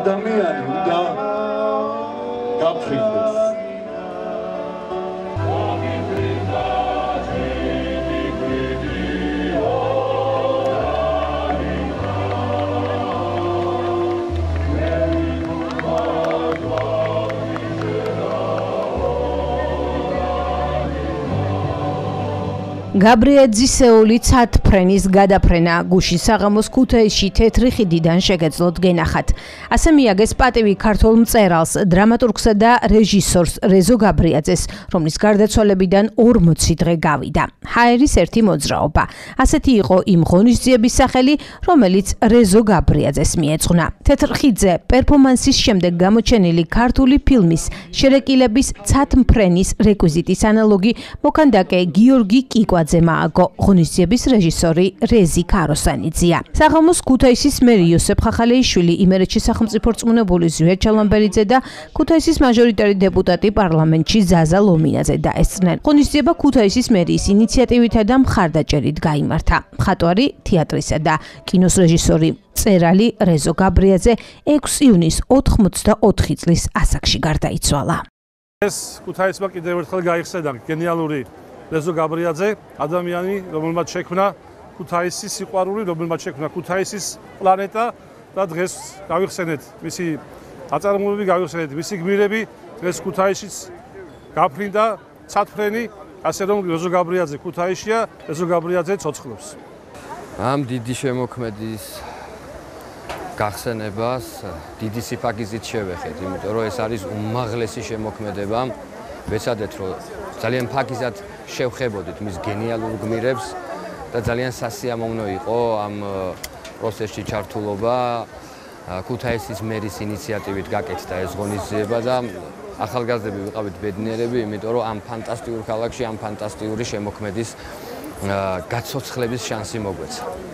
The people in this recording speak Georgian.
ადამიანი უნდა გაფრინდეს. გაბრიაძის ცათმფრენის გადაფრენა გუშინ საღამოს ქუთაისში თეთრი ხიდიდან შეგეძლოთ გენახათ. ასე მიაგეს პატივი ქართულ მწერალს, დრამატურგსა და რეჟისორს რეზო გაბრიაძეს, რომლის გარდაცვალებიდან 40 დღე გავიდა. ჰაერის ერთი მოძრაობა. ასეთი იყო იმ ღონისძიების სახელი, რომელიც რეზო გაბრიაძეს მიეძღვნა. თეთრ ხიდზე პერფორმანსის შემდეგ გამოჩენილი ქართული ფილმის შერეკილების ცათმფრენის რეკვიზიტის ანალოგი მოქანდაკე გიორგი კიკვაძე მააგო, ღონისძიების რეჟისორი რეზი ქაროსანიძეა. საღამოს ქუთაისის მერი იოსებ ხახალეიშვილი, იმერეთში სახელმწიფო რწმუნებული ზვია ჩალამბერიძე და ქუთაისის მაჟორიტარი დეპუტატი პარლამენტში ზაზა ლომინაძე დაესწრნენ. ღონისძიება ქუთაისის მერიის ინიციატივითა და მხარდაჭერით გაიმართა. მხატვარი, თეატრისა და კინოს რეჟისორი, მწერალი რეზო გაბრიაძე 6 ივნისს 84 წლის ასაკში გარდაიცვალა. ეს ქუთაისმა კიდევ ერთხელ გაიხსენა გენიალური რეზო გაბრიაძე, ადამიანი, რომელმაც შექმნა ქუთაისის სიყვარული, რომელმაც შექმნა ქუთაისის პლანეტა და დღეს გავიხსენეთ მისი აწარმოებები, გავიხსენეთ მისი გმირები, დღეს ქუთაისშიც გაფრინდა ცათმფრენი, ასე რომ რეზო გაბრიაძე ქუთაისშია, რეზო გაბრიაძე ცოცხლობს. ამ დიდი შემოქმედის გახსენებას დიდი სიფაგიზით შევეხეთ, იმიტომ რომ ეს არის უმაღლესი შემოქმედება. ვეცადეთ, რომ ძალიან ფაქიზად შევხებოდით მის გენიალურ გმირებს და ძალიან სასიამოვნო იყო ამ პროცესში ჩართულობა. ქუთაისის მერის ინიციატივით გაკეთდა ეს ღონისძიება და ახალგაზრდები ვიყავით ბედნიერები, იმიტომ რომ ამ ფანტასტიურ ქალაქში ამ ფანტასტიკური შემოქმედის გაცოცხლების შანსი მოგვეცა.